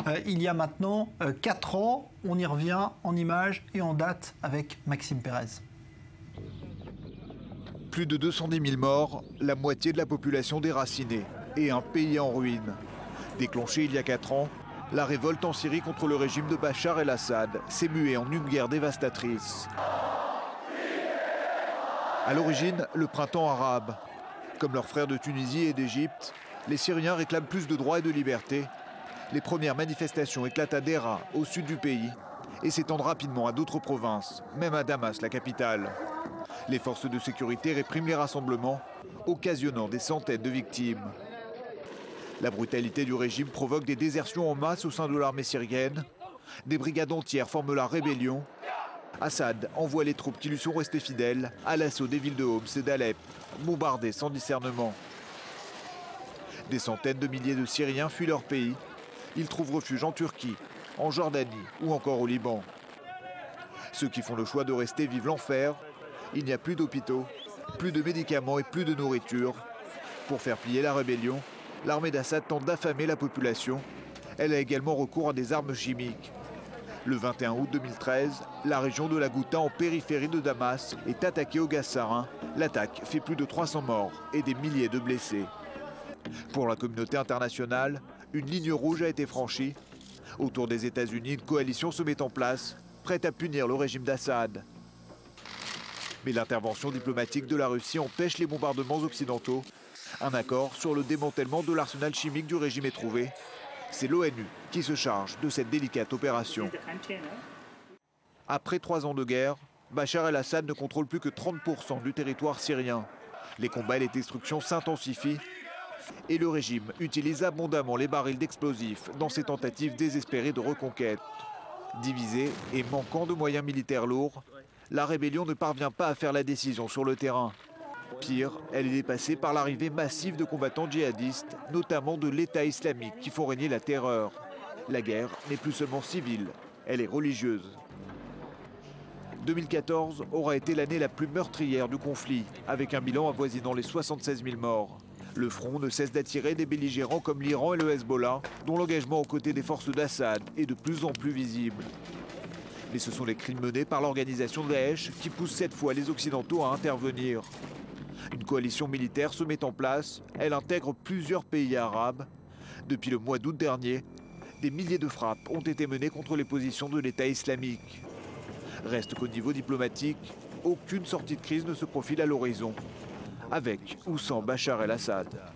il y a maintenant 4 ans. On y revient en images et en date avec Maxime Pérez. Plus de 210 000 morts, la moitié de la population déracinée et un pays en ruine. Déclenchée il y a 4 ans, la révolte en Syrie contre le régime de Bachar el-Assad s'est muée en une guerre dévastatrice. À l'origine, le printemps arabe. Comme leurs frères de Tunisie et d'Égypte, les Syriens réclament plus de droits et de liberté. Les premières manifestations éclatent à Deraa, au sud du pays, et s'étendent rapidement à d'autres provinces, même à Damas, la capitale. Les forces de sécurité répriment les rassemblements, occasionnant des centaines de victimes. La brutalité du régime provoque des désertions en masse au sein de l'armée syrienne. Des brigades entières forment la rébellion. Assad envoie les troupes qui lui sont restées fidèles à l'assaut des villes de Homs et d'Alep, bombardées sans discernement. Des centaines de milliers de Syriens fuient leur pays. Ils trouvent refuge en Turquie, en Jordanie ou encore au Liban. Ceux qui font le choix de rester vivent l'enfer. Il n'y a plus d'hôpitaux, plus de médicaments et plus de nourriture. Pour faire plier la rébellion, l'armée d'Assad tente d'affamer la population. Elle a également recours à des armes chimiques. Le 21 août 2013, la région de la Ghouta en périphérie de Damas est attaquée au gaz sarin. L'attaque fait plus de 300 morts et des milliers de blessés. Pour la communauté internationale, une ligne rouge a été franchie. Autour des États-Unis, une coalition se met en place, prête à punir le régime d'Assad. Mais l'intervention diplomatique de la Russie empêche les bombardements occidentaux. Un accord sur le démantèlement de l'arsenal chimique du régime est trouvé. C'est l'ONU qui se charge de cette délicate opération. Après 3 ans de guerre, Bachar el-Assad ne contrôle plus que 30% du territoire syrien. Les combats et les destructions s'intensifient et le régime utilise abondamment les barils d'explosifs dans ses tentatives désespérées de reconquête. Divisée et manquant de moyens militaires lourds, la rébellion ne parvient pas à faire la décision sur le terrain. Pire, elle est dépassée par l'arrivée massive de combattants djihadistes, notamment de l'État islamique, qui font régner la terreur. La guerre n'est plus seulement civile, elle est religieuse. 2014 aura été l'année la plus meurtrière du conflit, avec un bilan avoisinant les 76 000 morts. Le front ne cesse d'attirer des belligérants comme l'Iran et le Hezbollah, dont l'engagement aux côtés des forces d'Assad est de plus en plus visible. Mais ce sont les crimes menés par l'organisation Daesh qui poussent cette fois les Occidentaux à intervenir. Une coalition militaire se met en place, elle intègre plusieurs pays arabes. Depuis le mois d'août dernier, des milliers de frappes ont été menées contre les positions de l'État islamique. Reste qu'au niveau diplomatique, aucune sortie de crise ne se profile à l'horizon, avec ou sans Bachar el-Assad.